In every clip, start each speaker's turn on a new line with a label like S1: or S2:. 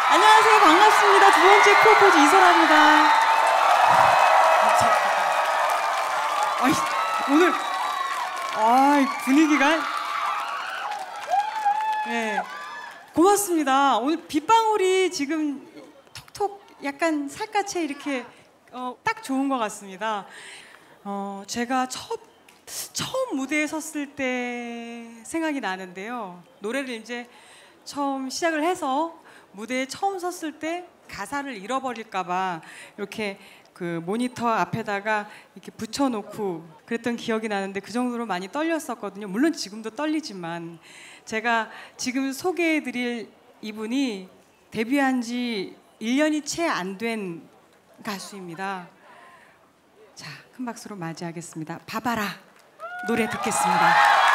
S1: 안녕하세요. 반갑습니다. 두 번째 프로포즈 이설아입니다. 오늘 분위기가 네, 고맙습니다. 오늘 빗방울이 지금 톡톡 약간 살갗에 이렇게 딱 좋은 것 같습니다. 제가 처음 무대에 섰을 때 생각이 나는데요. 노래를 이제 처음 시작을 해서 무대에 처음 섰을 때 가사를 잃어버릴까봐 이렇게 그 모니터 앞에다가 이렇게 붙여놓고 그랬던 기억이 나는데 그 정도로 많이 떨렸었거든요. 물론 지금도 떨리지만 제가 지금 소개해드릴 이분이 데뷔한 지 1년이 채 안 된 가수입니다. 자, 큰 박수로 맞이하겠습니다. 바바라 노래 듣겠습니다.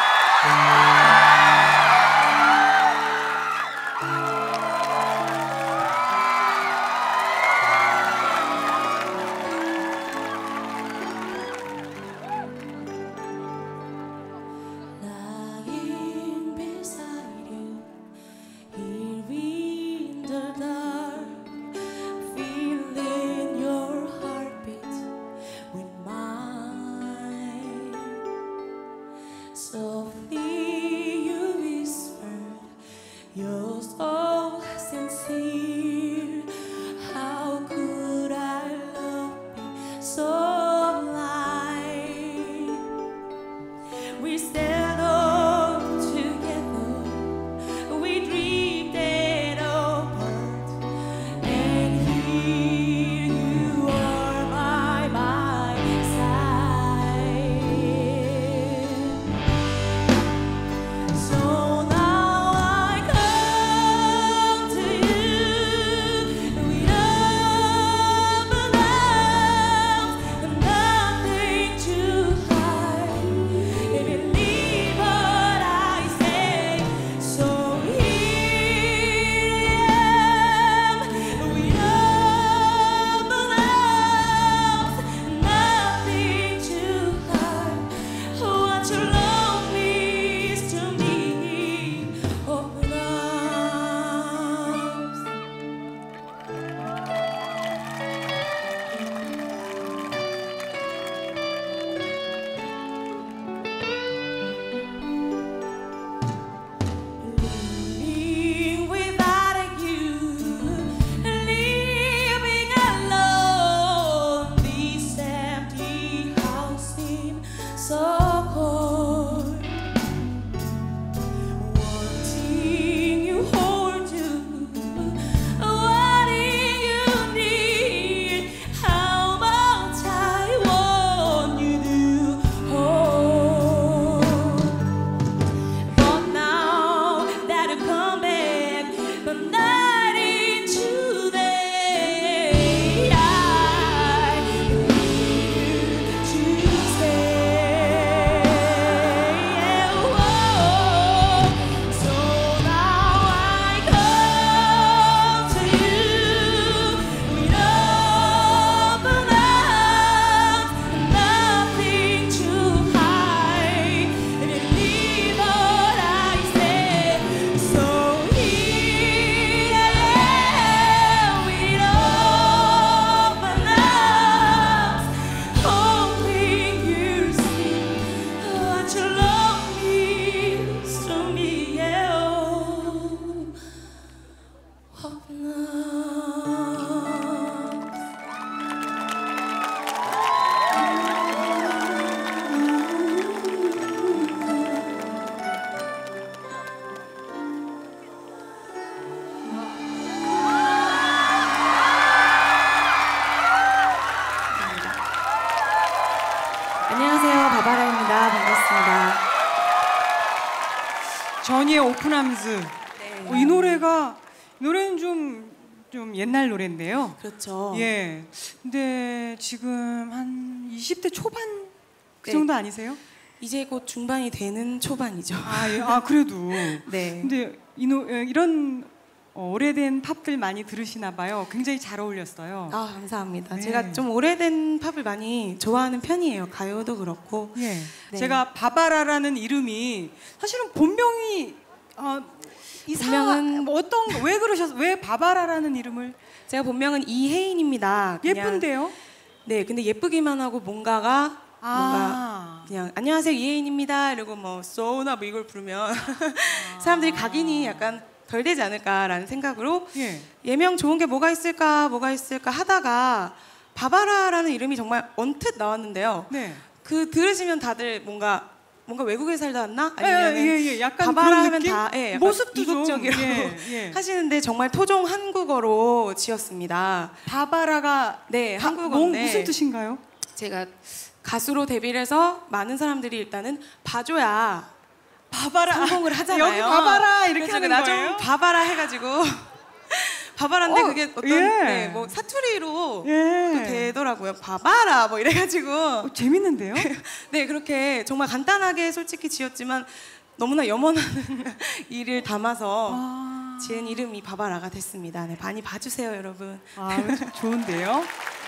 S2: Softly you whispered, you're so sincere. How could I love you so blind? We stand up together, we drifted apart, and here you are by my side. So now I come to you with open arms and nothing to hide. And believe what I say. So here I am with open arms, nothing to hide. What your love means to me, open arms. Living without you, living alone, this empty house seems so cold. Wanting you hold you, wanting you need, how much I want you to hold. But now that I come back, but not in today, I need you to stay. Oh, so now I come to you with open arms, nothing to hide, and believe what I say. So here I am with open arms, hoping you see what your love means to me. Yeah, oh, open arms.
S3: 안녕하세요, 바바라입니다. 반갑습니다.
S1: 전희의 오픈함스.
S3: 네.
S1: 이 노래는 좀 옛날 노래인데요.
S3: 그렇죠.
S1: 예. 근데 지금 한 20대 초반 그
S3: 네.
S1: 정도 아니세요?
S3: 이제 곧 중반이 되는 초반이죠.
S1: 그래도.
S3: 네.
S1: 근데 이런 오래된 팝들 많이 들으시나 봐요. 굉장히 잘 어울렸어요.
S3: 감사합니다.
S1: 네.
S3: 제가 좀 오래된 팝을 많이 좋아하는 편이에요. 가요도 그렇고.
S1: 예.
S3: 네.
S1: 제가 바바라라는 이름이 사실은 본명이 이
S3: 본명은
S1: 뭐 왜 그러셨어요? 왜 바바라라는 이름을?
S3: 제가 본명은 이혜인입니다. 그냥,
S1: 예쁜데요?
S3: 네, 근데 예쁘기만 하고 뭔가 그냥 안녕하세요 이혜인입니다 이러고 뭐 소나 뭐 이걸 부르면 사람들이 각인이 약간 덜 되지 않을까라는 생각으로
S1: 예.
S3: 예명 좋은 게 뭐가 있을까 하다가 바바라라는 이름이 정말 언뜻 나왔는데요.
S1: 네.
S3: 그 들으시면 다들 뭔가 외국에 살다 왔나? 아니면
S1: 예. 약간
S3: 바바라
S1: 그런
S3: 하면
S1: 느낌?
S3: 다 약간
S1: 모습도
S3: 이국적이라고
S1: 예.
S3: 하시는데 정말 토종 한국어로 지었습니다.
S1: 바바라가
S3: 네, 한국어인데
S1: 무슨 뜻인가요?
S3: 제가 가수로 데뷔를 해서 많은 사람들이 일단은 봐줘야
S1: 바바라
S3: 성공을 하잖아요.
S1: 여기 바바라 이렇게
S3: 그래서
S1: 하는
S3: 나
S1: 거예요?
S3: 좀 봐봐라 해가지고 바바라인데 그게 어떤
S1: 예.
S3: 네, 뭐 사투리로
S1: 예.
S3: 또 되더라고요. 봐봐라 뭐 이래가지고
S1: 재밌는데요?
S3: 네 그렇게 정말 간단하게 솔직히 지었지만 너무나 염원하는 일을 담아서 지은 이름이 바바라가 됐습니다. 네, 많이 봐주세요 여러분.
S1: 좋은데요?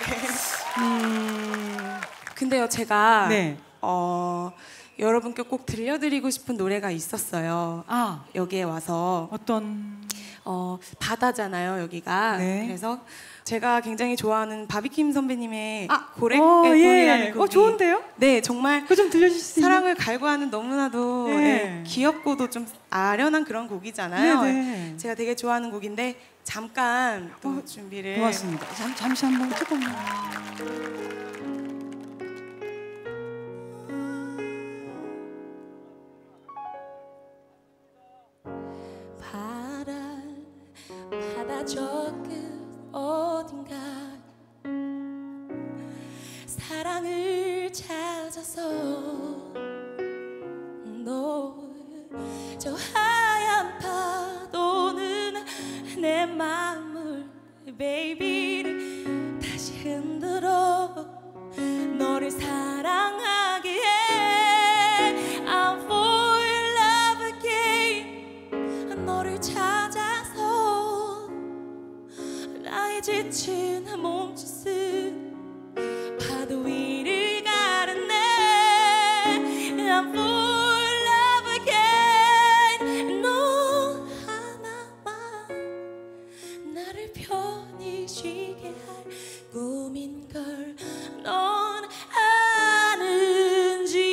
S3: 근데요 제가
S1: 네.
S3: 여러분께 꼭 들려드리고 싶은 노래가 있었어요. 여기에 와서
S1: 어떤?
S3: 바다잖아요 여기가.
S1: 네.
S3: 그래서 제가 굉장히 좋아하는 바비킴 선배님의 고래꽃이라는 곡이
S1: 좋은데요?
S3: 네 정말
S1: 그거 좀 들려주실 수 있나요?
S3: 사랑을 갈구하는 너무나도
S1: 네.
S3: 귀엽고도 좀 아련한 그런 곡이잖아요.
S1: 네.
S3: 제가 되게 좋아하는 곡인데 잠깐 또 준비를.
S1: 고맙습니다. 잠시 한번 조금만.
S2: 바다 저 끝 어딘가 사랑을 찾아서 너 저 하얀 파도는 내 마음을 baby를 다시 흔들어 너를 사랑하게 해 I'm for love again 너를 찾아서 나의 지친 몸짓은 파도 위를 가르네 I'm for love again 너 하나만 나를 편히 쉬게 할 꿈인걸 넌 아는지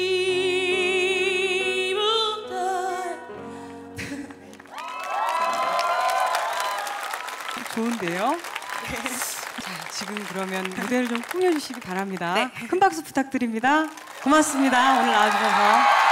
S1: 좋은데요? 자, 지금 그러면 무대를 좀 꾸며주시기 바랍니다. 큰 박수 부탁드립니다. 고맙습니다. 오늘 나와주셔서.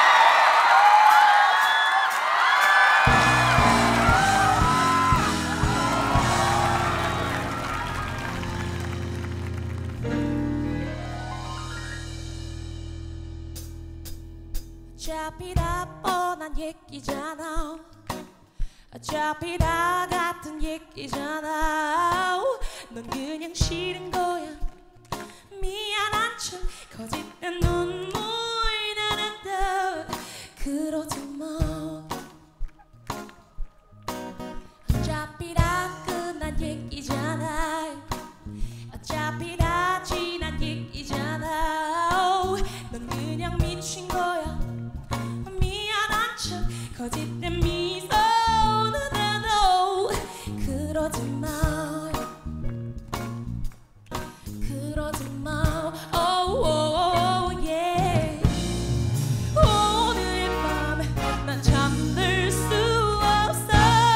S2: 어차피 다 뻔한 얘기잖아 어차피 다 같은 얘기잖아 넌 그냥 싫은 거야 미안한 척 거짓된 눈물 나는데 그러지 마 어차피 다 끝난 얘기잖아 어차피 다 지난 얘기잖아 넌 그냥 미친 거야 미안한 척 거짓된 미소는 해도 그러지 마 그러지 마 oh, oh, yeah. 오늘 밤 난 잠들 수 없어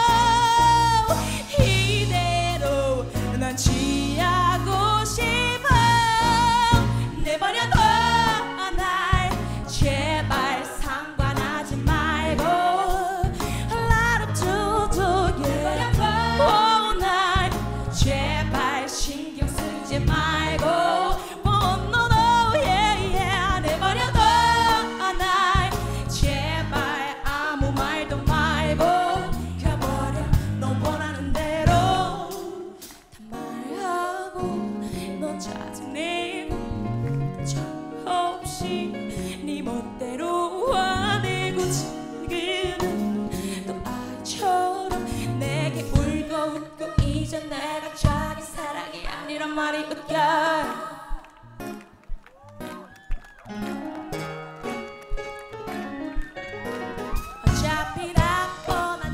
S2: 이대로 난 취하고 싶어 내버려둬 날 제발 상관하지 말고 Light up to yeah. Oh, 날 제발 신경 쓰지 말고 Oh, no, no, yeah, yeah. 내버려둬 날 제발 아무 말도 말고 가버려 너 원하는 대로 다 말하고 너 짜증내고 없이 네 멋대로 화내고 지금은 또 아이처럼 내게 울고 웃고 이제 내가 자기 사랑이 아니란 말이 웃겨 어차피 다 뻔한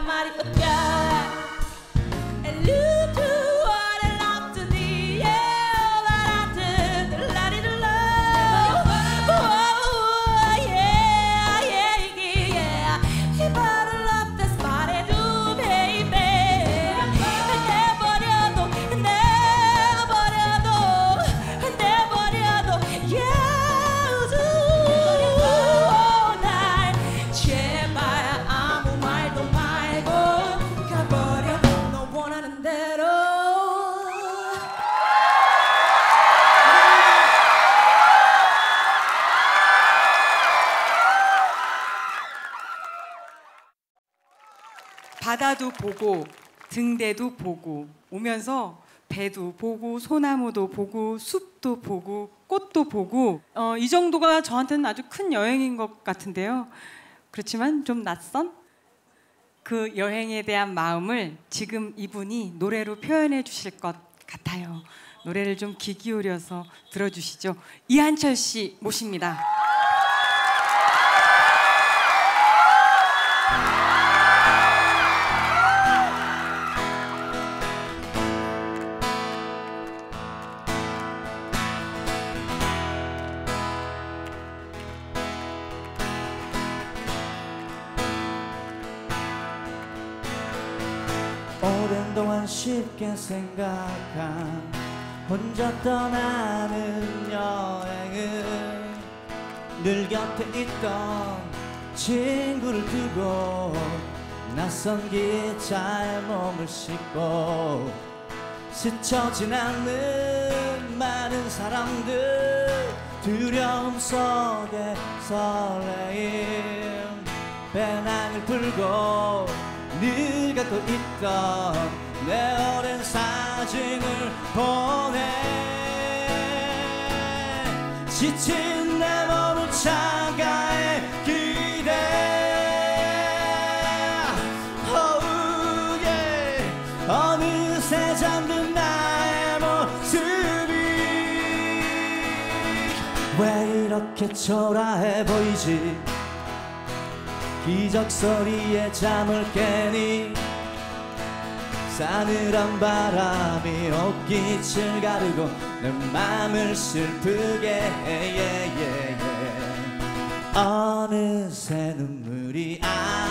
S2: 아니란 말이 웃겨 And you do what I love to need Yeah, what I do Let it love Oh, yeah, yeah, yeah If I don't love this body do, baby 내버려도 Yeah, do 날 제발 아무 말도 말고 가버려 너 원하는 대로
S1: 바다도 보고 등대도 보고 오면서 배도 보고 소나무도 보고 숲도 보고 꽃도 보고 이 정도가 저한테는 아주 큰 여행인 것 같은데요. 그렇지만 좀 낯선 그 여행에 대한 마음을 지금 이분이 노래로 표현해 주실 것 같아요. 노래를 좀 귀 기울여서 들어주시죠. 이한철 씨 모십니다.
S4: 오랜 동안 쉽게 생각한 혼자 떠나는 여행을 늘 곁에 있던 친구를 두고 낯선 기차에 몸을 싣고 스쳐 지나는 많은 사람들 두려움 속에 설레임 배낭을 풀고 늘 갖고 있던 내 오랜 사진을 보내 지친 내 몸을 창가에 기대 oh yeah 어느새 잠든 나의 모습이 왜 이렇게 초라해 보이지 기적 소리에 잠을 깨니 싸늘한 바람이 옷깃을 가르고 내 맘을 슬프게 해 어느새 눈물이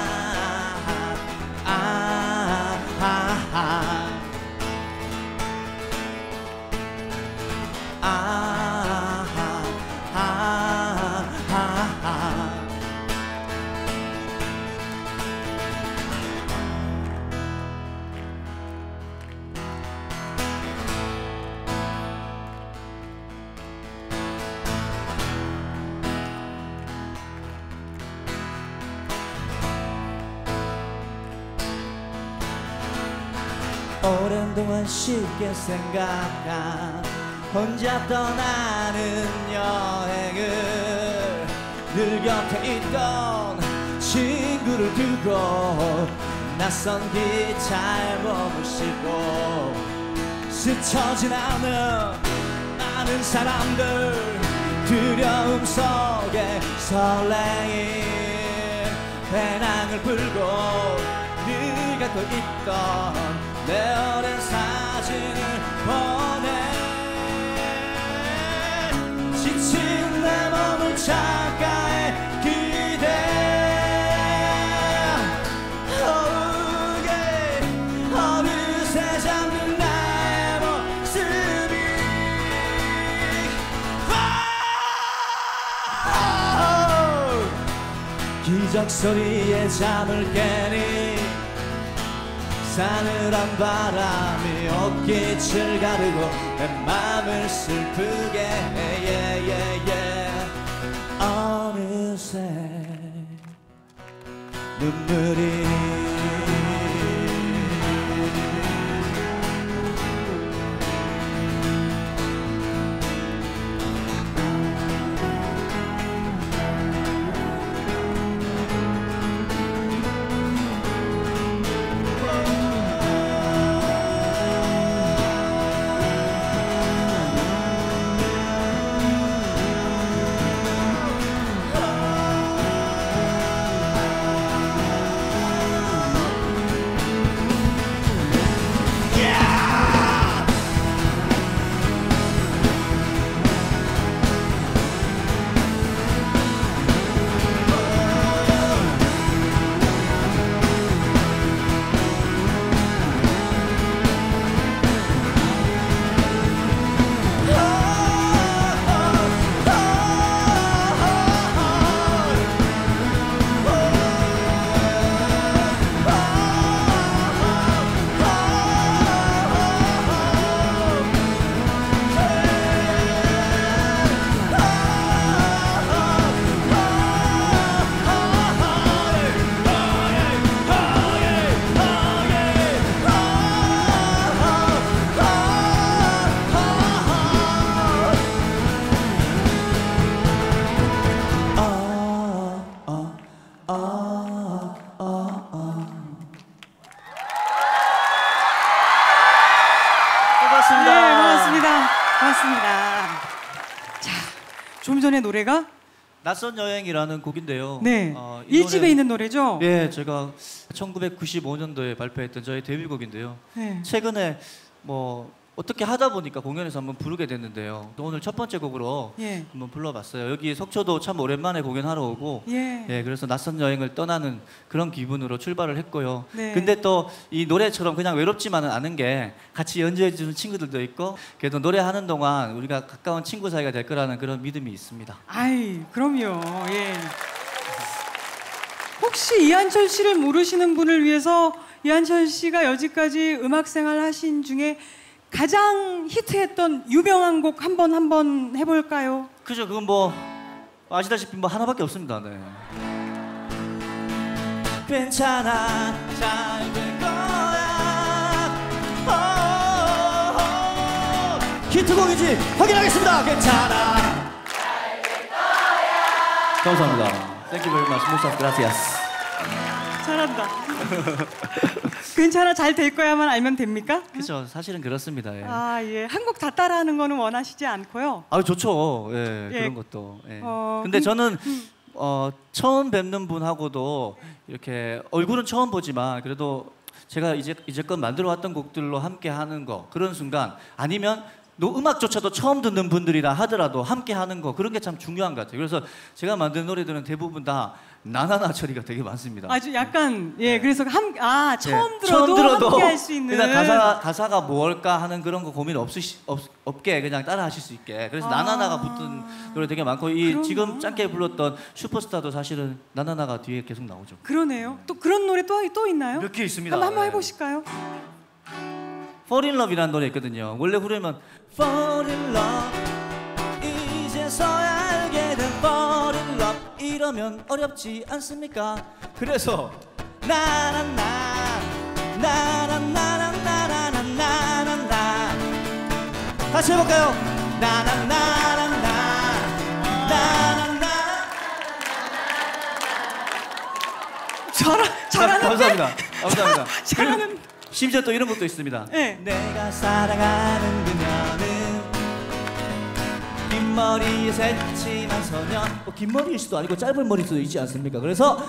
S4: 오랜 동안 쉽게 생각한 혼자 떠나는 여행을 늘 곁에 있던 친구를 두고 낯선 기차에 몸을 싣고 스쳐 지나는 많은 사람들 두려움 속에 설레임 배낭을 풀고 늘 갖고 있던 내 오랜 사진을 보내 지친 내 몸을 창가에 기대 oh yeah 어느새 잠든 나의 모습이 기적 소리에 잠을 깨니 싸늘한 바람이 옷깃을 가르고 내 맘을 슬프게 해 어느새 눈물이
S1: 전에 노래가
S4: 낯선 여행이라는 곡인데요.
S1: 네.
S4: 이
S1: 1집에
S4: 노래는-
S1: 있는 노래죠?
S4: 예, 제가 1995년도에 발표했던 저의 데뷔곡인데요.
S1: 네.
S4: 최근에 뭐 어떻게 하다 보니까 공연에서 한번 부르게 됐는데요. 또 오늘 첫 번째 곡으로
S1: 예.
S4: 한번 불러봤어요. 여기 속초도 참 오랜만에 공연하러 오고,
S1: 예.
S4: 예, 그래서 낯선 여행을 떠나는 그런 기분으로 출발을 했고요.
S1: 네.
S4: 근데 또 이 노래처럼 그냥 외롭지만은 않은 게 같이 연주해주는 친구들도 있고, 그래도 노래하는 동안 우리가 가까운 친구 사이가 될 거라는 그런 믿음이 있습니다.
S1: 아이, 그럼요. 예. 혹시 이한철 씨를 모르시는 분을 위해서 이한철 씨가 여지까지 음악 생활 하신 중에 가장 히트했던 유명한 곡 한번 해볼까요?
S4: 그죠? 그건 뭐 아시다시피 뭐 하나밖에 없습니다. 네. 괜찮아, 잘 될 거야. 히트곡인지 확인하겠습니다. 괜찮아, 잘 될 거야. 감사합니다. Thank you very much. Muchas gracias.
S1: 잘한다. 괜찮아, 잘 될 거야만 알면 됩니까?
S4: 그죠? 사실은 그렇습니다. 예.
S1: 아, 예. 한 곡 다 따라하는 거는 원하시지 않고요.
S4: 아, 좋죠. 예,
S1: 예.
S4: 그런 것도. 예.
S1: 어,
S4: 근데 저는 처음 뵙는 분하고도 이렇게 얼굴은 처음 보지만 그래도 제가 이제껏 만들어 왔던 곡들로 함께 하는 거, 그런 순간, 아니면 음악조차도 처음 듣는 분들이라 하더라도 함께 하는 거, 그런 게 참 중요한 것 같아요. 그래서 제가 만든 노래들은 대부분 다 나나나 처리가 되게 많습니다.
S1: 아주 약간 예, 그래서 처음
S4: 예,
S1: 들어도 함께 할 수 있는
S4: 그냥 가사가 뭘까 하는 그런 거 고민 없게 그냥 따라 하실 수 있게. 그래서 나나나가 붙은 노래 되게 많고,
S1: 그러나.
S4: 지금 짧게 불렀던 슈퍼스타도 사실은 나나나가 뒤에 계속 나오죠.
S1: 그러네요. 또 그런 노래 또 있나요?
S4: 몇 개 있습니다.
S1: 한번
S4: 네.
S1: 해보실까요?
S4: Fall in Love이라는 노래 있거든요. 원래 후렴은 Fall in Love, 이제서야 알게 된 Fall in Love, 이러면 어렵지 않습니까? 그래서 나나나 나나나나나나나나나 다시 해볼까요? 나나나나나 나나나.
S1: 잘하는데?
S4: 감사합니다. 감사합니다.
S1: 잘하는.
S4: 심지어 또 이런 것도 있습니다.
S1: 네.
S4: 내가 사랑하는 그녀는 긴 머리에 새침한 소년. 긴 머리일 수도 아니고 짧은 머리일 수도 있지 않습니까? 그래서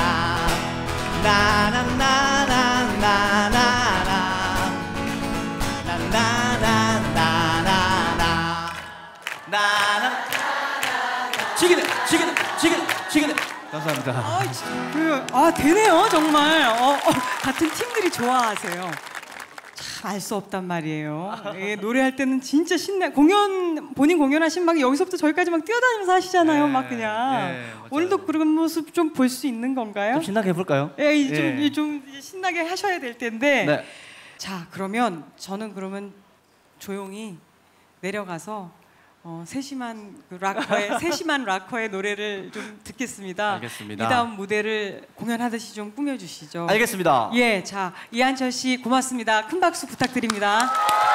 S4: 지기네. 감사합니다.
S1: 되네요, 정말. 같은 팀들이 좋아하세요. 참 알 수 없단 말이에요. 예, 노래할 때는 진짜 본인 공연하신 막 여기서부터 저기까지 막 뛰어다니면서 하시잖아요,
S4: 네,
S1: 막 그냥.
S4: 네, 맞아요.
S1: 오늘도 그런 모습 좀 볼 수 있는 건가요?
S4: 좀 신나게 해볼까요?
S1: 예, 좀 이제 신나게 하셔야 될 텐데.
S4: 네.
S1: 자, 그러면 저는 조용히 내려가서 세심한 락커의 노래를 좀 듣겠습니다.
S4: 알겠습니다.
S1: 이 다음 무대를 공연하듯이 좀 꾸며주시죠.
S4: 알겠습니다.
S1: 예, 자, 이한철 씨 고맙습니다. 큰 박수 부탁드립니다.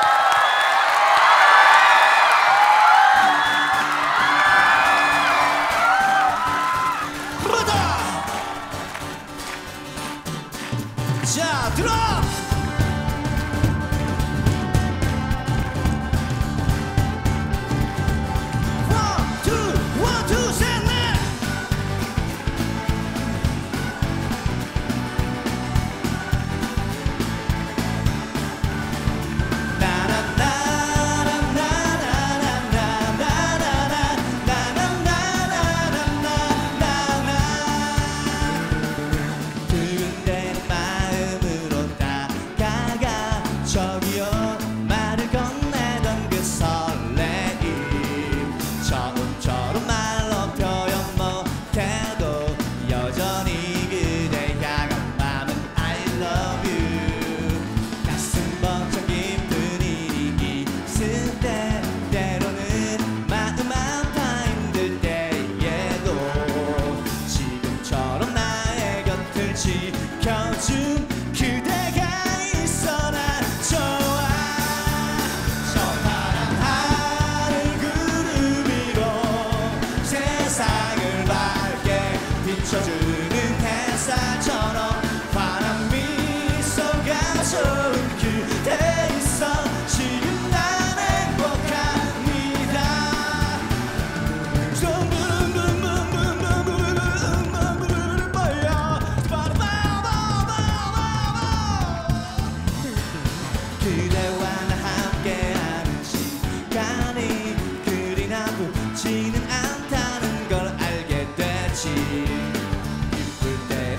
S4: 자, 들어! 지켜준 그대가 있어 난 좋아. 저 파란 하늘 구름 위로 세상을 밝게 비춰주는 햇살처럼 환한 미소가 좋은 그대 있어. 지금 난 행복합니다. 좀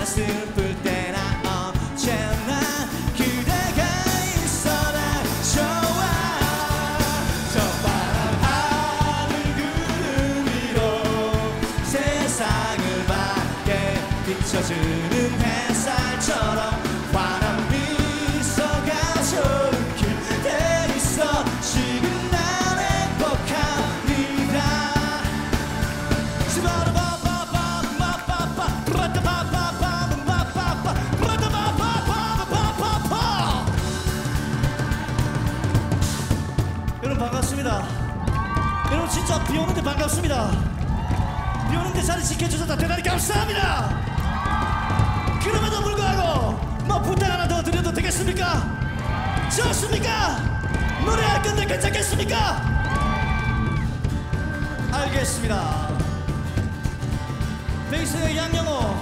S4: 나 슬플 때나 언제나 그대가 있어 난 좋아. 저 파란 하늘 구름 위로 세상을 밝게 비춰주는 햇살처럼 환한 미소가 좋은 그대 있어 지금 난 행복합니다. 여러분 반갑습니다. 여러분 진짜 비 오는데 반갑습니다. 비 오는데 자리 지켜주셔서 대단히 감사합니다. 그럼에도 불구하고 뭐 부탁 하나 더 드려도 되겠습니까? 좋습니까? 노래할 건데 괜찮겠습니까? 알겠습니다. 베이스의 양영호,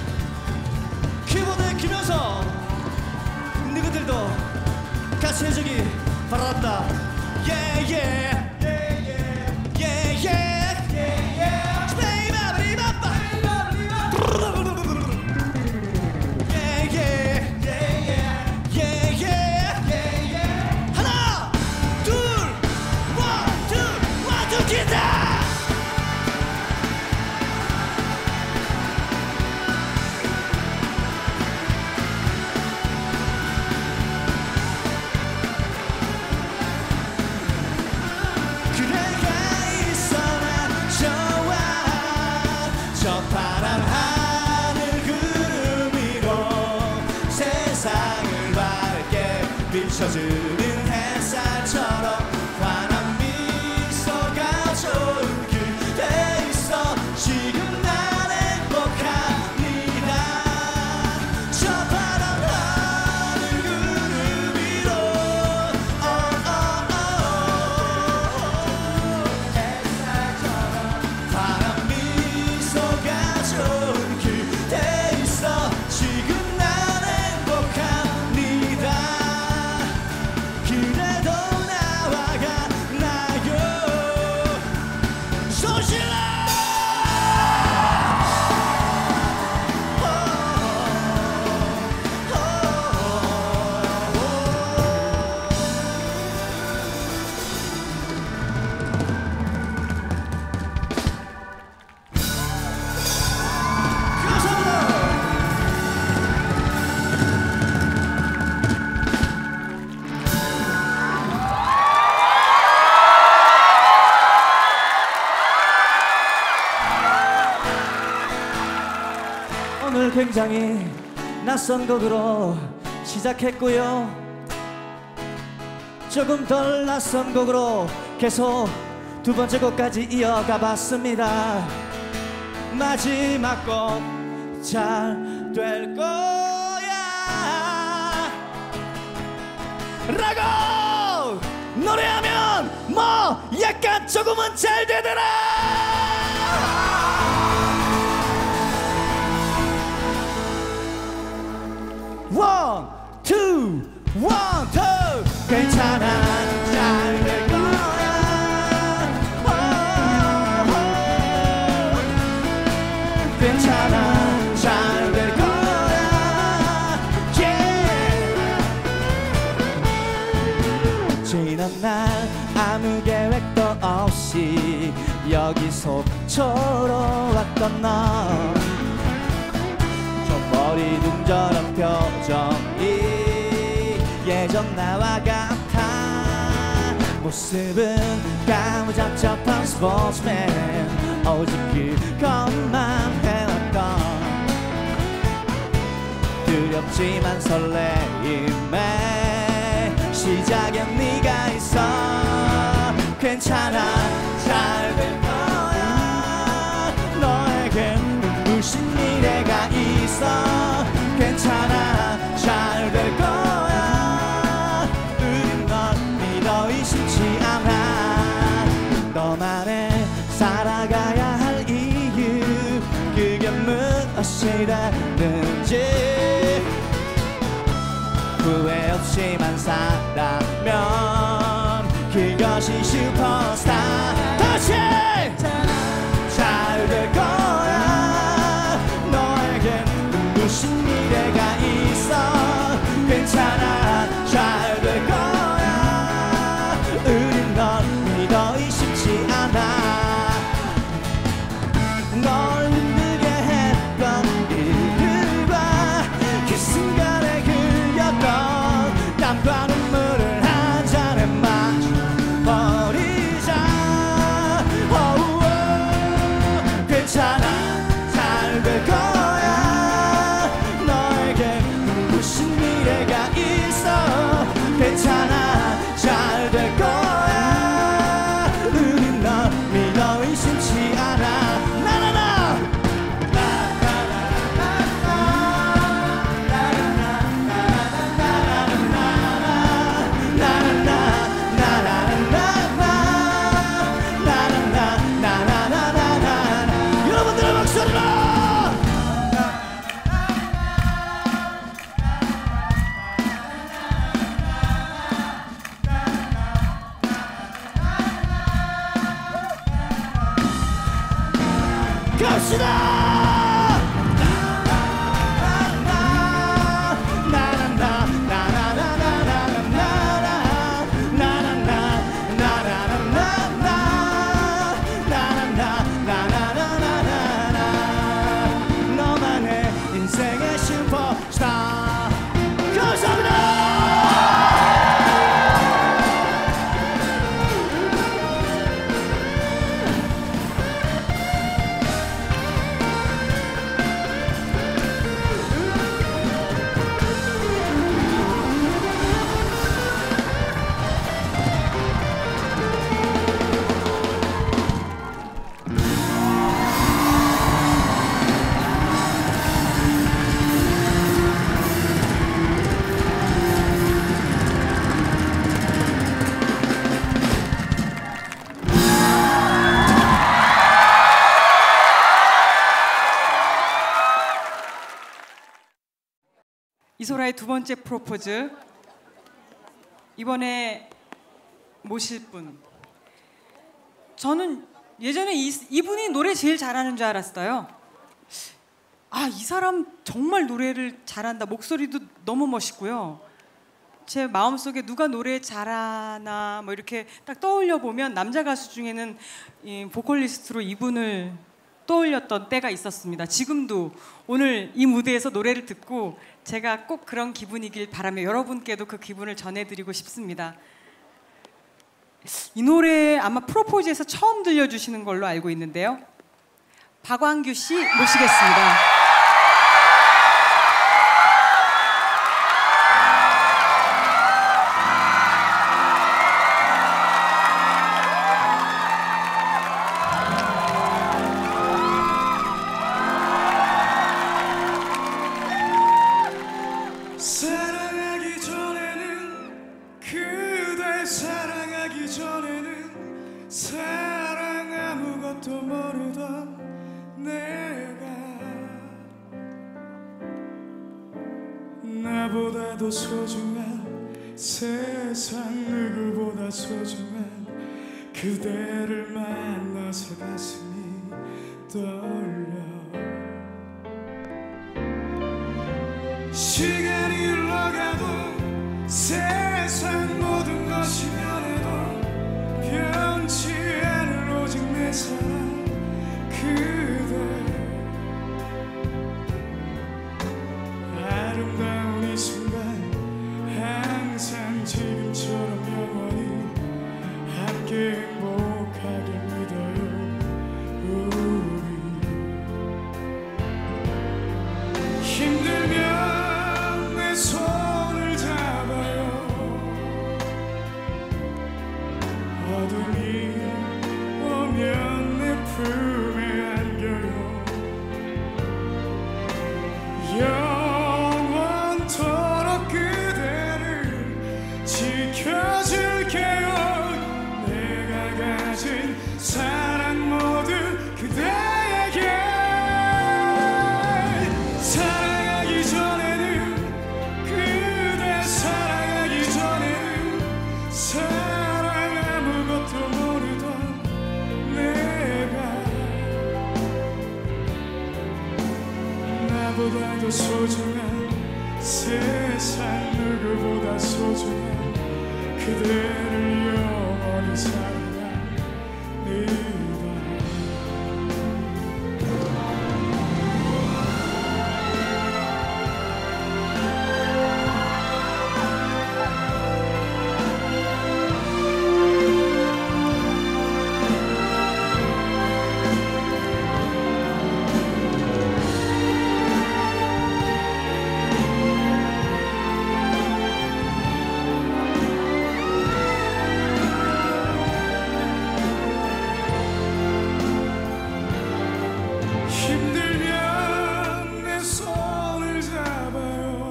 S4: 키보드의 김현성, 너희들도 같이 해주기 바랍니다. Yeah yeah yeah yeah yeah yeah 스페이바리바바 yeah yeah yeah yeah yeah yeah 하나 둘 one two 기타. 파란 하늘 구름 위로 세상을 밝게 비춰주는 햇살처럼 환한 미소가 좋은 그대 있어 지금 난 행복합니다. 저 파란 하늘 구름 위로 햇살처럼 환한 미소가 좋은 그대 있어 지금 난 행복합니다. 그래도 나와 같나요? 손실라 오늘 굉장히 낯선 곡으로 시작했고요. 조금 덜 낯선 곡으로 계속 두 번째 곡까지 이어가 봤습니다. 마지막 곡 잘 될 거야 라고 노래하면 뭐 약간 조금은 잘 되더라. 원, 투, 원, 투. 괜찮아, 잘 될 거야. 괜찮아, 잘 될 거야. Yeah. 지난 날 아무 계획도 없이 여기 속초로 왔던 너. 어리둥절한 표정이 예전 나와 같아. 모습은 까무잡잡한 스포츠맨 오직 그것만 해왔던 두렵지만 설레임에 시작엔 네가 있어. 괜찮아 잘 될 거야. 너에겐 눈부신 미래가 있어. 괜찮아 잘 될 거야. 우린 널 믿어 의심치 않아. 너만의 살아가야 할 이유 그게 무엇이라는지 후회 없이만 살아면 그것이 슈퍼스타. 다시 잘 될 거야. 너에겐 눈부신
S1: 이소라의 두 번째 프로포즈. 이번에 모실 분. 저는 예전에 이분이 노래 제일 잘하는 줄 알았어요. 아, 이 사람 정말 노래를 잘한다. 목소리도 너무 멋있고요. 제 마음속에 누가 노래 잘하나 뭐 이렇게 딱 떠올려 보면 남자 가수 중에는 이 보컬리스트로 이분을 떠올렸던 때가 있었습니다. 지금도 오늘 이 무대에서 노래를 듣고 제가 꼭 그런 기분이길 바라며 여러분께도 그 기분을 전해드리고 싶습니다. 이 노래 아마 프로포즈에서 처음 들려주시는 걸로 알고 있는데요. 박완규 씨 모시겠습니다.
S5: 사랑하기 전에는 그댈 사랑하기 전에는 사랑 아무것도 모르던 내가 나보다도 소중한 세상 누구보다 소중한 그대를 만나서 가슴이 떨려 시간이 흘러가도 세상 모든 것이 변해도 변치 않을 오직 내 사랑 그대 아름다운 이 순간 항상 지금처럼 영원히 함께 행복하길 믿어요 우리 힘들면 내 손을 잡아요 어둠이 오면 내 품에 안겨요 영원토록 그대를 지켜줄게요 내가 가진 사랑 모두 그대에게 사랑하기 전에는 그대 사랑하기 전에는 사랑 아무것도 모르던 내가 나보다도 소중한 세상 누구보다 소중한 그대를 영원히 사랑합니다 힘들면 내 손을 잡아요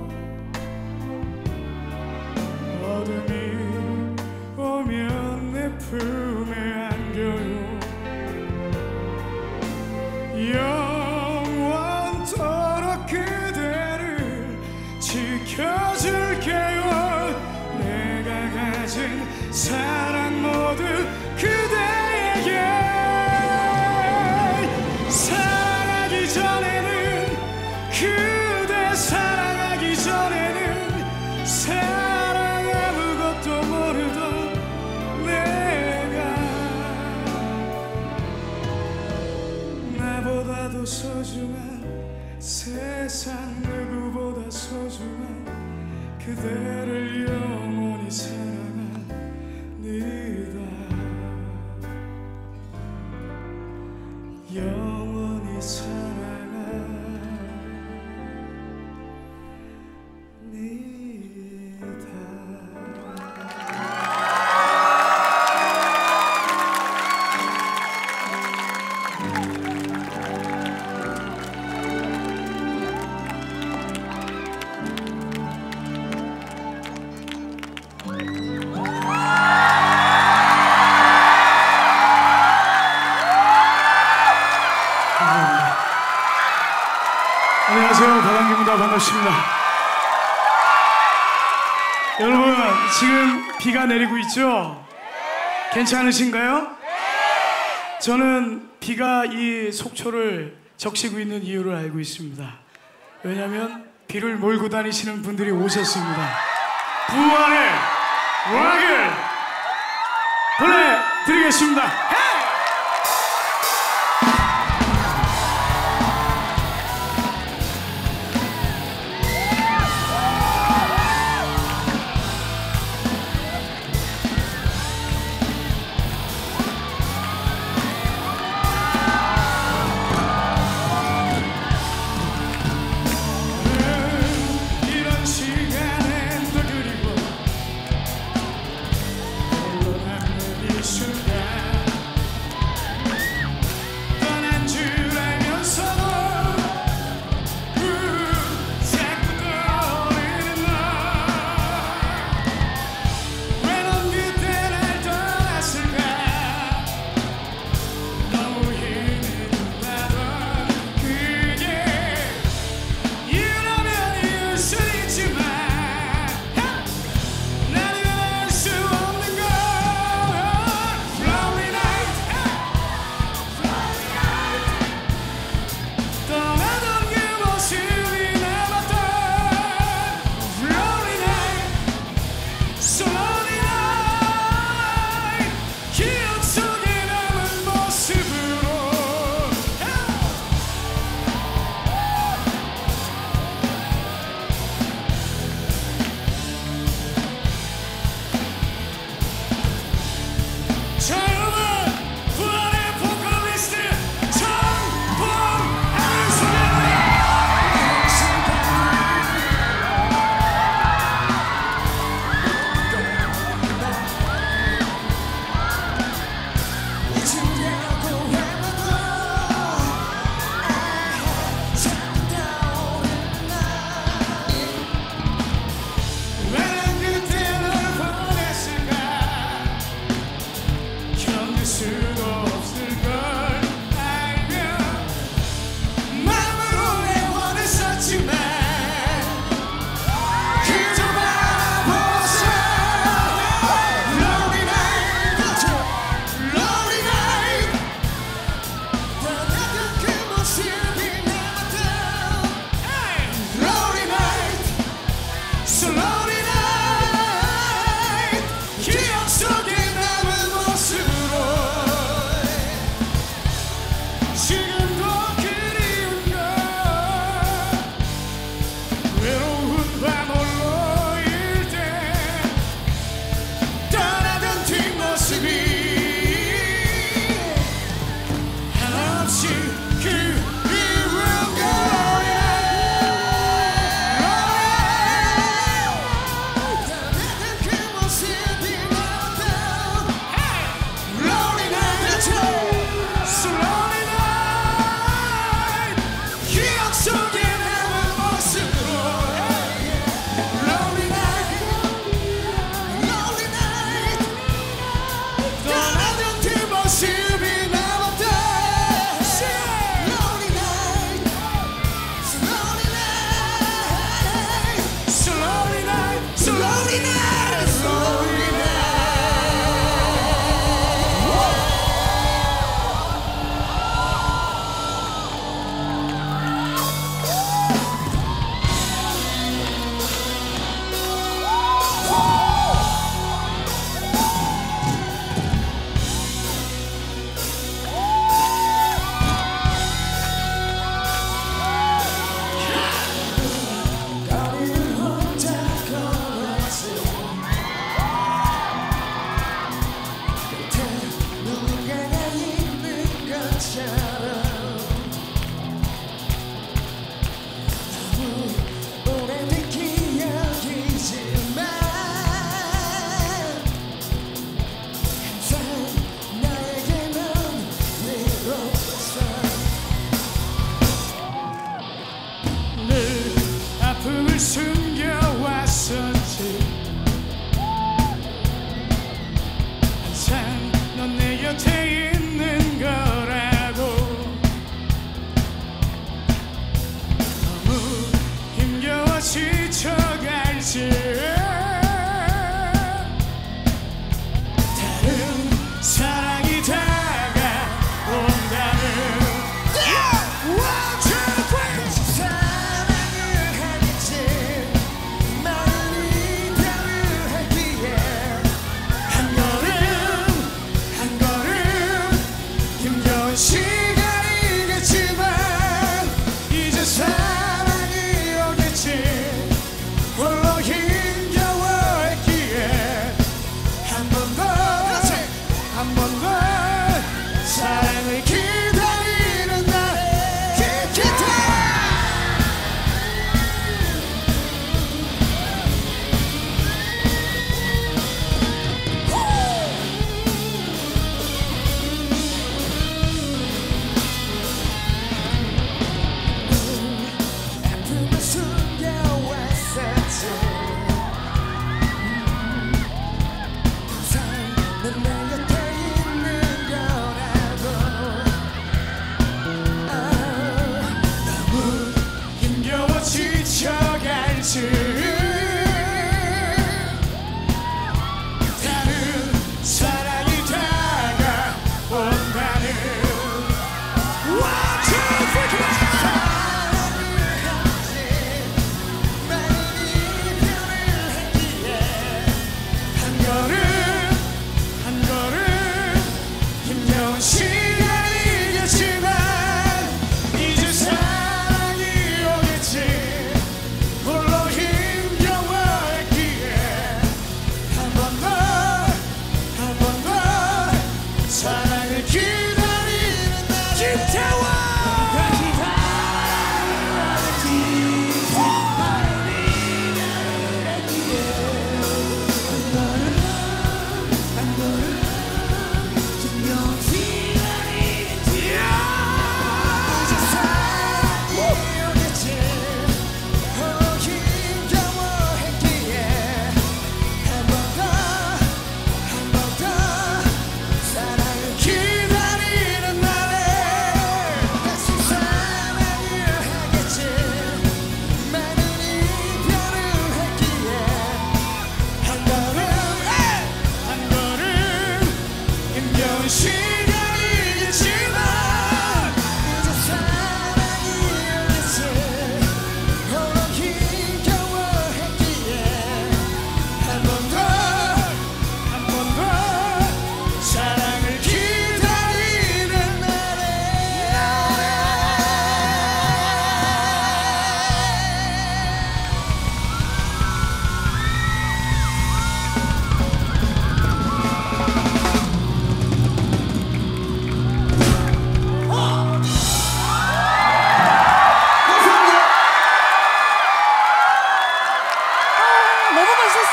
S5: 어둠이 오면 내 품에 안겨요 영원토록 그대를 지켜줄게요 내가 가진 사랑 모두 그대에게 사랑하기 전에는 그대 사랑하기 전에는 사랑 아무것도 모르던 내가 나보다도 소중한 세상 누구보다 소중한 그대를 영원히 사랑합니다 영원히 사랑합니다 안녕하세요, 박완규입니다. 반갑습니다. 여러분 지금 비가 내리고 있죠? 괜찮으신가요? 저는 비가 이 속초를 적시고 있는 이유를 알고 있습니다. 왜냐하면 비를 몰고 다니시는 분들이 오셨습니다. 부활의 락을 보내드리겠습니다. 이런 시간엔 더 그리워 이 순간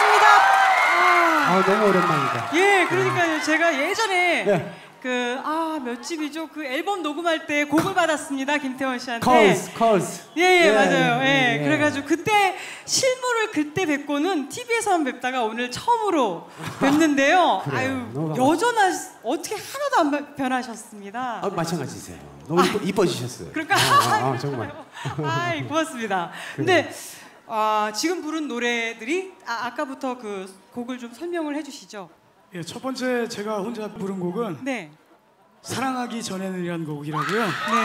S1: 반갑습니다.
S6: 너무 오랜만이다.
S1: 예, 그러니까요. 제가 예전에
S6: 네.
S1: 몇 집이죠? 그 앨범 녹음할 때 곡을 받았습니다. 김태원 씨한테.
S6: 컬스.
S1: 예, 맞아요. 예. 그래가지고 그때 실물을 그때 뵙고는 TV에서만 뵙다가 오늘 처음으로 뵙는데요.
S6: 너무
S1: 어떻게 하나도 안 변하셨습니다.
S6: 마찬가지세요. 너무 이뻐지셨어요.
S1: 그러니까
S6: 정말.
S1: 고맙습니다. 근데 지금 부른 노래들이 아까부터 그 곡을 좀 설명을 해주시죠.
S5: 예, 첫 번째 제가 혼자 부른 곡은
S1: 네.
S5: 사랑하기 전에는이라는 곡이라고요.
S1: 네.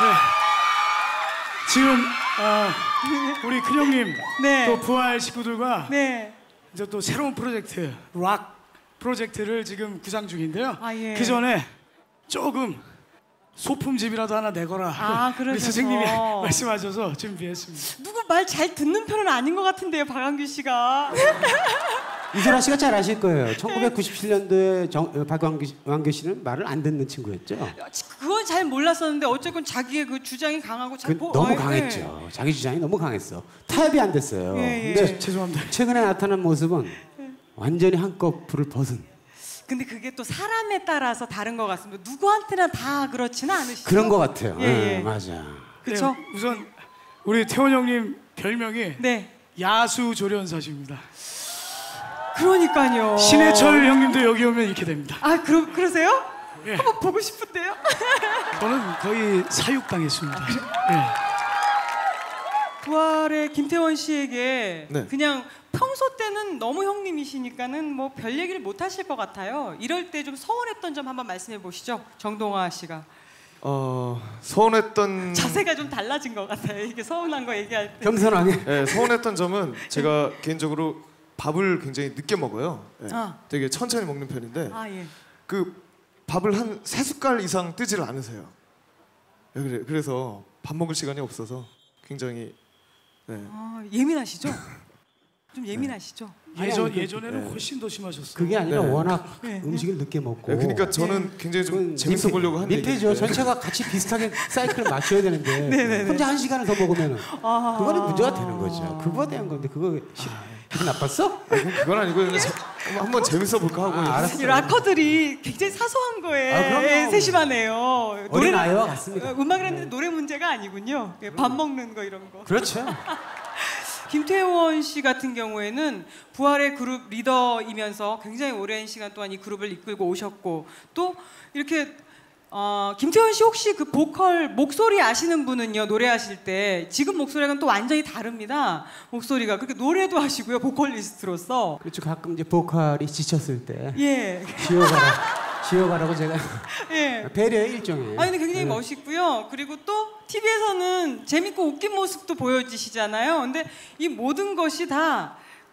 S5: 지금 우리 큰형님
S1: 네.
S5: 또 부활 식구들과
S1: 네.
S5: 이제 또 새로운 프로젝트 락 프로젝트를 지금 구상 중인데요.
S1: 예.
S5: 그 전에 조금 소품집이라도 하나 내거라. 우리
S1: 그러셔서.
S5: 선생님이 말씀하셔서 준비했습니다.
S1: 누구 말 잘 듣는 편은 아닌 것 같은데요, 박완규 씨가.
S6: 이소라 씨가 잘 아실 거예요. 1997년도에 박완규 씨는 말을 안 듣는 친구였죠.
S1: 그건 잘 몰랐었는데 어쨌건 자기의 그 주장이 강하고
S6: 너무 강했죠. 자기 주장이 너무 강했어. 타협이 안 됐어요. 근데
S5: 죄송합니다.
S6: 최근에 나타난 모습은 완전히 한껏 불을 벗은.
S1: 근데 그게 또 사람에 따라서 다른 것 같습니다. 누구한테나 다 그렇지는 않으시죠?
S6: 그런 것 같아요.
S1: 예.
S6: 맞아.
S1: 그렇죠?
S5: 네, 우선 우리 태원 형님 별명이
S1: 네.
S5: 야수조련사십니다.
S1: 그러니까요.
S5: 신해철 형님도 여기 오면 이렇게 됩니다.
S1: 그러세요?
S5: 예.
S1: 한번 보고 싶은데요.
S5: 저는 거의 사육당했습니다. 예.
S1: 부활의 김태원 씨에게
S7: 네.
S1: 그냥 평소 때는 너무 형님이시니까는 뭐 별 얘기를 못 하실 것 같아요. 이럴 때 좀 서운했던 점 한번 말씀해 보시죠. 정동화 씨가.
S7: 서운했던
S1: 자세가 좀 달라진 것 같아요. 이게 서운한 거 얘기할 때.
S6: 겸손하게.
S7: 네, 서운했던 점은 제가 개인적으로 밥을 굉장히 늦게 먹어요. 네, 되게 천천히 먹는 편인데
S1: 예.
S7: 그 밥을 한 3숟갈 이상 뜨지를 않으세요. 네, 그래서 밥 먹을 시간이 없어서 굉장히
S1: 예민하시죠? 좀 예민하시죠?
S5: 예전에는 훨씬 더 심하셨어요.
S6: 그게 아니라
S7: 네.
S6: 워낙 음식을 늦게 먹고.
S7: 네, 그러니까 저는 굉장히 좀 재밌어 보려고 하는데
S6: 민폐죠. 전체가 같이 비슷하게 사이클을 맞춰야 되는데 혼자 1시간을 더 먹으면 그거는 문제가 되는 거죠. 그거에 대한 건데 그거 기분 나빴어?
S7: 그건 아니고 그냥 한번 재밌어 볼까 하고.
S6: 알았어.
S1: 이 락커들이 굉장히 사소한 거에
S6: 그럼요.
S1: 세심하네요.
S6: 어린 아이와 같습니다.
S1: 음악을 했는데 노래 문제가 아니군요. 밥 먹는 거 이런 거.
S6: 그렇죠.
S1: 김태원 씨 같은 경우에는 부활의 그룹 리더이면서 굉장히 오랜 시간 동안 이 그룹을 이끌고 오셨고 또 이렇게 김태원 씨 혹시 그 보컬 목소리 아시는 분은요 노래하실 때 지금 목소리랑 또 완전히 다릅니다. 목소리가 그렇게 노래도 하시고요 보컬리스트로서.
S6: 그렇죠. 가끔 이제 보컬이 지쳤을 때
S1: 예.
S6: 쉬어가라고 제가
S1: 예.
S6: 배려의 일종이에요.
S1: 근데 굉장히 멋있고요. 그리고 또 TV에서는 재밌고 웃긴 모습도 보여주시잖아요. 근데 이 모든 것이 다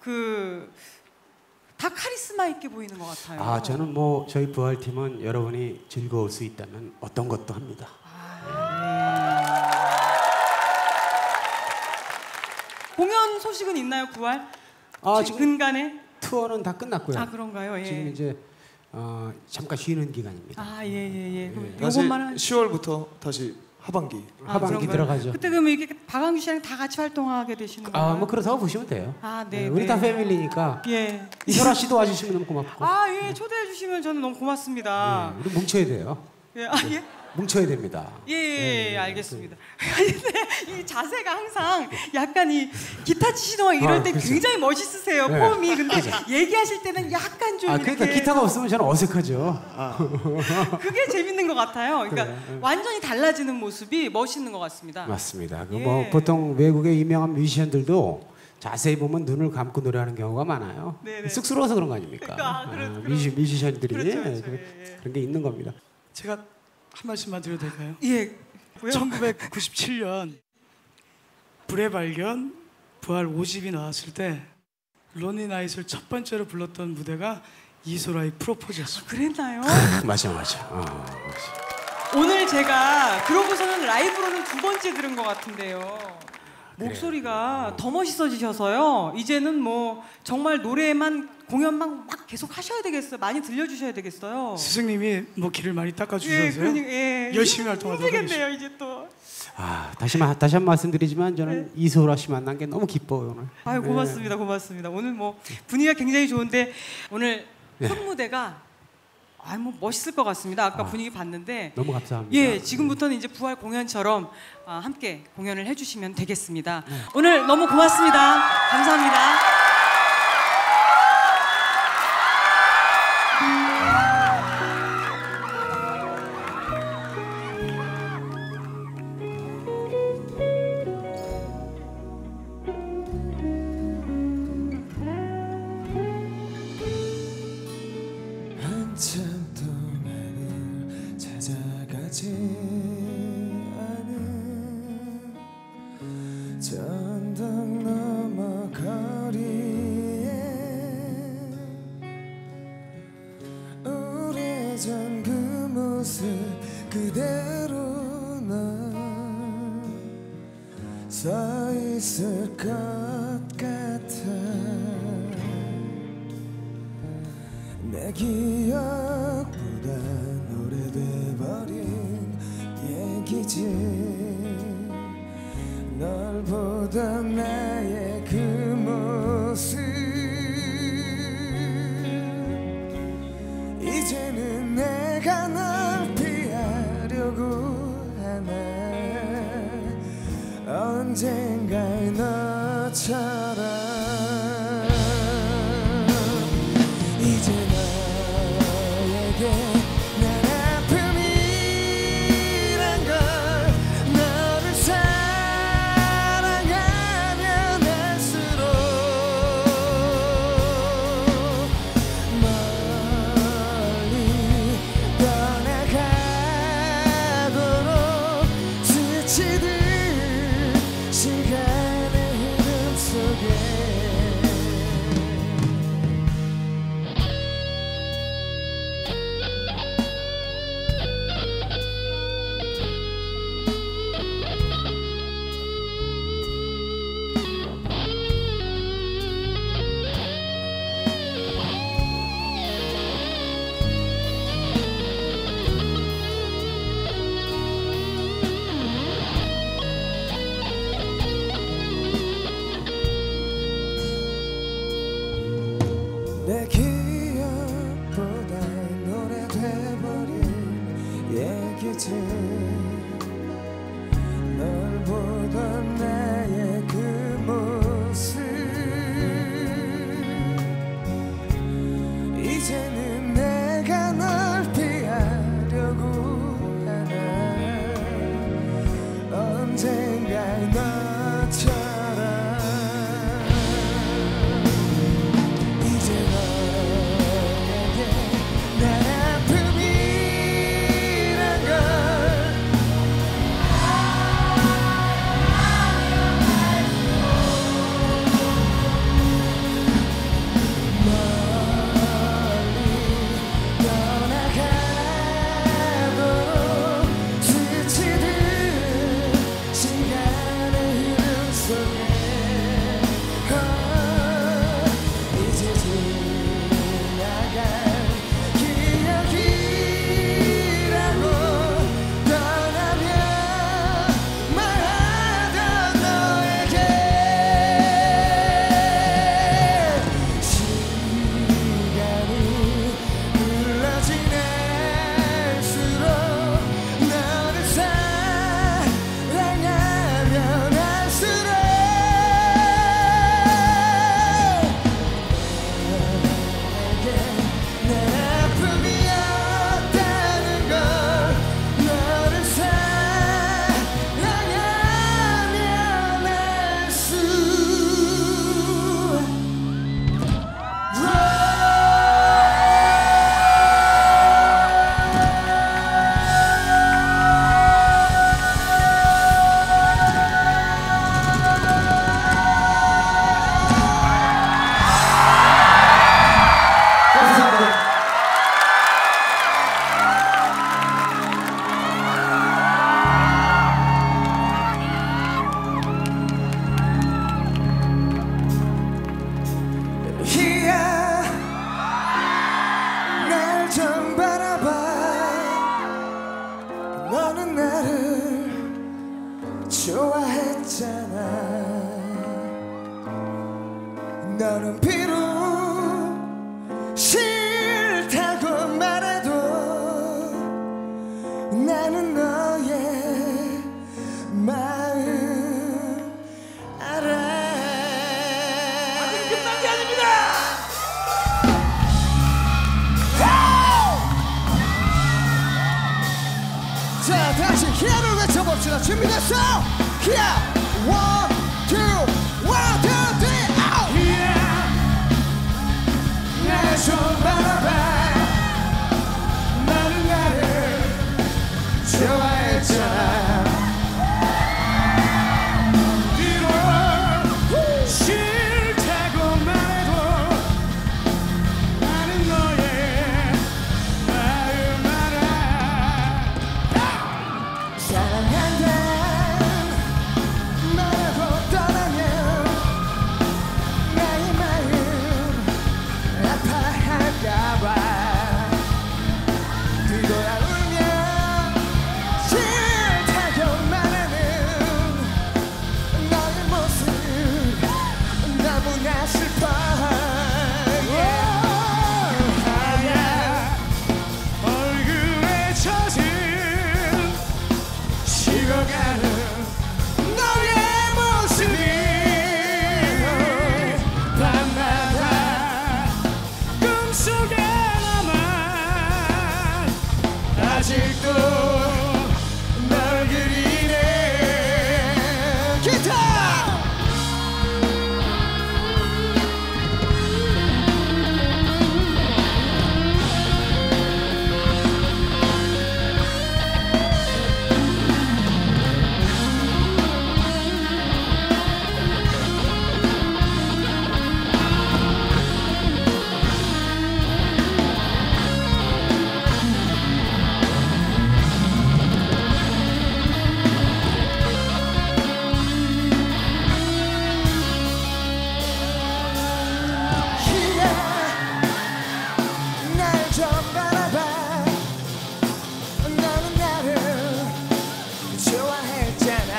S1: 카리스마 있게 보이는 것 같아요.
S6: 저는 뭐 저희 부활팀은 여러분이 즐거울 수 있다면 어떤 것도 합니다.
S1: 공연 소식은 있나요, 부활?
S6: 지금
S1: 근간에?
S6: 투어는 다 끝났고요.
S1: 그런가요? 예.
S6: 지금 이제 잠깐 쉬는 기간입니다.
S1: 예.
S7: 다시
S1: 요것만
S7: 10월부터 다시 하반기.
S6: 하반기 들어가죠.
S1: 그때 그럼 이게 박완규 씨랑 다 같이 활동하게 되시는 거예요?
S6: 뭐 그렇다고 보시면 돼요.
S1: 네.
S6: 우리 다 패밀리니까.
S1: 예.
S6: 이소라 씨도 와주시면 너무 고맙고.
S1: 예. 초대해 주시면 저는 너무 고맙습니다.
S6: 우리 뭉쳐야 돼요.
S1: 예.
S6: 뭉쳐야 됩니다.
S1: 예, 알겠습니다. 근데 이 자세가 항상 약간 이 기타 치시던 이럴 때
S6: 그렇죠.
S1: 굉장히 멋있으세요.
S6: 네.
S1: 폼이. 근데 얘기하실 때는 약간 좀
S6: 그러니까
S1: 이렇게
S6: 기타가 없으면 저는 어색하죠.
S1: 그게 재밌는 것 같아요. 그러니까 완전히 달라지는 모습이 멋있는 것 같습니다.
S6: 맞습니다.
S1: 예.
S6: 보통 외국의 유명한 뮤지션들도 자세히 보면 눈을 감고 노래하는 경우가 많아요.
S1: 네네.
S6: 쑥스러워서 그런 거 아닙니까? 뮤지션들이
S1: 그렇죠.
S6: 그런 게 있는 겁니다.
S5: 제가 한 말씀만 드려도 될까요?
S1: 예. 왜요?
S5: 1997년 불의 발견 부활 5집이 나왔을 때 론리 나잇을 첫 번째로 불렀던 무대가 이소라의 프로포즈였습니다.
S1: 그랬나요?
S6: 맞아.
S1: 오늘 제가 그러고서는 라이브로는 2번째 들은 것 같은데요. 목소리가 더 멋있어지셔서요. 이제는 뭐 정말 노래만 공연만 막 계속 하셔야 되겠어요. 많이 들려주셔야 되겠어요.
S5: 스승님이 뭐 길을 많이 닦아주셔서 열심히 활동하도록
S1: 힘들겠네요 이제 또.
S6: 다시 한 번 말씀드리지만 저는 이소라 씨 만난 게 너무 기뻐요 오늘.
S1: 아유 고맙습니다, 고맙습니다. 오늘 뭐 분위기가 굉장히 좋은데 오늘 첫 무대가 뭐 멋있을 것 같습니다. 아까 분위기 봤는데
S6: 너무 감사합니다.
S1: 예, 지금부터는 이제 부활 공연처럼 함께 공연을 해주시면 되겠습니다. 오늘 너무 고맙습니다. 감사합니다.
S8: 한참 동안을 찾아가지 않은 전등 너머 거리에 오래전 그 모습 그대로 넌 서 있을 것 같아. 내 기억보다 오래돼버린 얘기지. 널 보던 나의 그 모습 이제는 내가 널 피하려고 하나. 언젠가의 너처럼 이제 너에게 난 아픔이란 걸 너를 사랑하면 할수록 멀리 떠나가도록 스치듯 시간의 흐름 속에 너는 비록 싫다고 말해도 나는 너의 마음 알아.
S5: 아직 끝난 게 아닙니다.
S8: 자, 다시 히야를 외쳐봅시다. 준비됐어? 히야! 1, 2, 1, 2, 3, 아웃! 히야! 날 좀 바라봐. 나는 나를 좋아했잖아. 비록 싫다고 말해도 나는 너의 마음 알아. 사랑한다 말하고 떠나면 나의 마음 아파할까봐 뒤돌아 울면 싫다고 말하는 너의 모습 너무나 슬퍼. 하얀 얼굴에 젖은 식어가는 너의 모습이 밤마다 꿈속에 남아 아직도 널 그리네. 기타! 날 좀 바라봐. 너는 나를 좋아했잖아.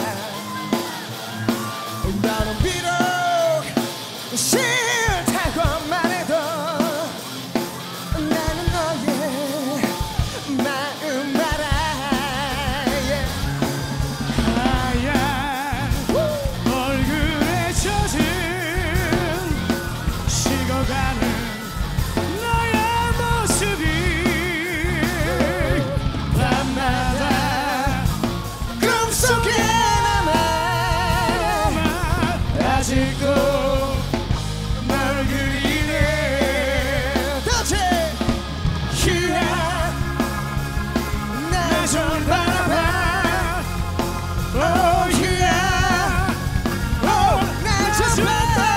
S8: 너는 비록 싫다고 말해도 나는 너의 마음 알아. 하얀 얼굴에 젖은 식어가는 너의 모습이 밤마다 꿈속에 남아 아직도 널 그리네. 다시 희야 날 좀 바라봐. Oh 희야 날 좀 바라봐.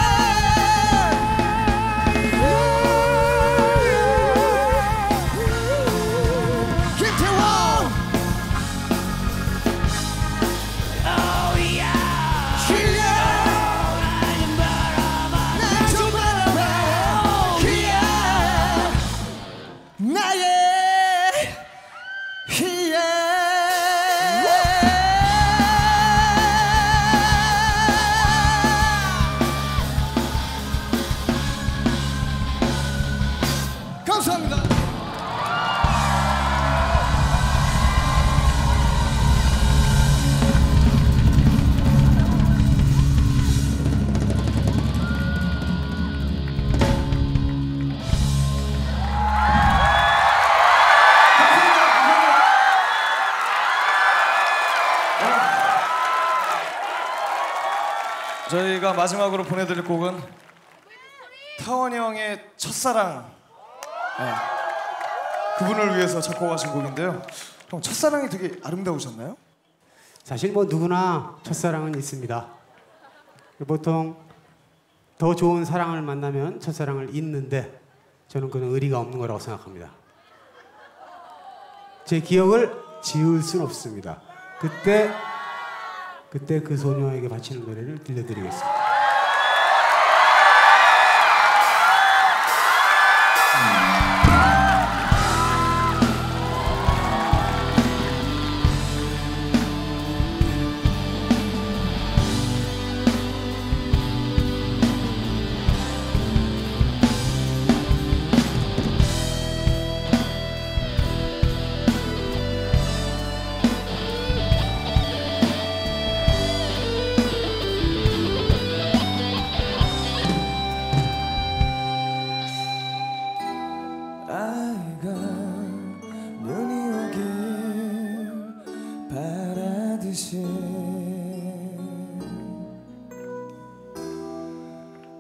S8: 김태원 희야 날 좀 바라봐. 희야 나의 희야. 감사합니다.
S7: 저희가 마지막으로 보내드릴 곡은 타원이 형의 첫사랑. 네. 그분을 위해서 작곡하신 곡인데요. 형 첫사랑이 되게 아름다우셨나요?
S6: 사실 뭐 누구나 첫사랑은 있습니다. 보통 더 좋은 사랑을 만나면 첫사랑을 잊는데 저는 그런 의리가 없는 거라고 생각합니다. 제 기억을 지울 순 없습니다. 그때 그 소녀에게 바치는 노래를 들려드리겠습니다.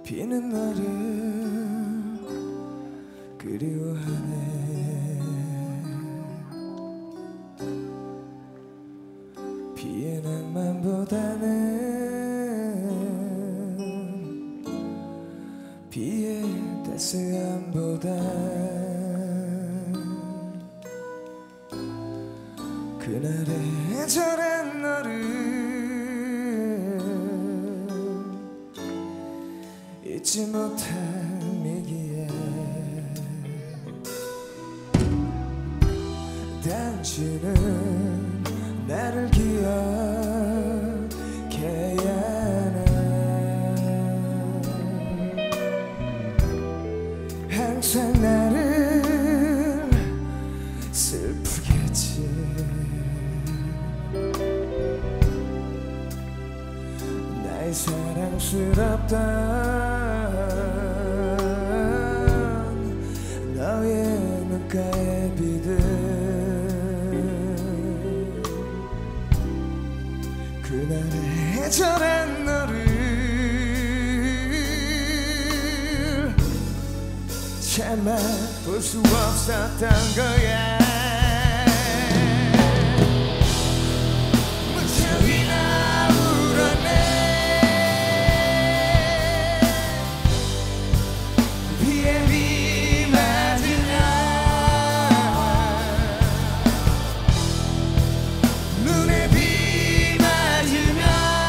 S8: 비는 너를 그리워하네. 비의 낭만보다는 비의 따스함보다 그날의 저런 너를 잊지 못한 미기에 당신은 나를 기억해야 하나. 항상 나를 슬프겠지. 나의 사랑스럽던 너의 눈가에 비든 그날의 저런 너를 참아 볼 수 없었던 거야. 무척이나 울었네. 비에 비 맞으면 눈에 비 맞으면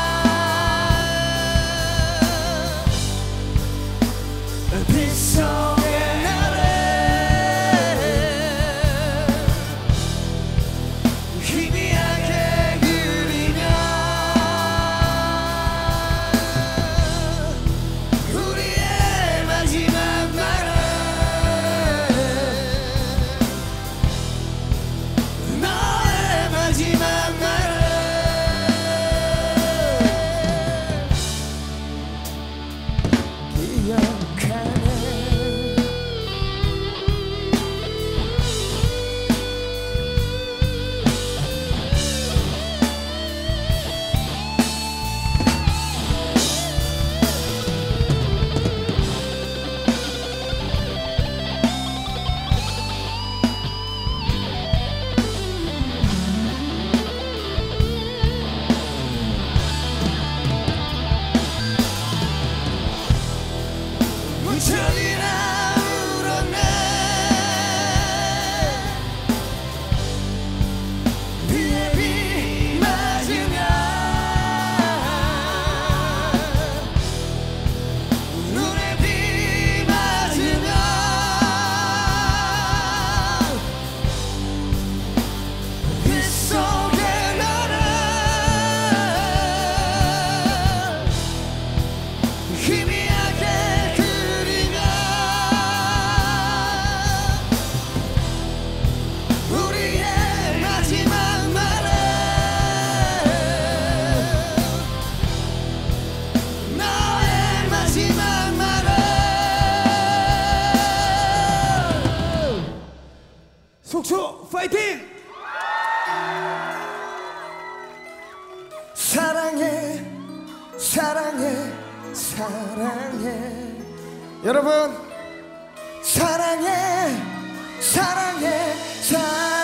S8: 빗속에 나를 희미하게 그리며 우리의 마지막 말은 너의 마지막 말은 기억하네. 무척이나 울었네. 비에 비 맞으면 눈에 비 맞으면 빗속에 너를 희미하게 그리며 우리의 마지막 말은 너의 마지막 말은 속초 파이팅! 사랑해 사랑해 사랑해. 여러분 사랑해 사랑해 사랑해.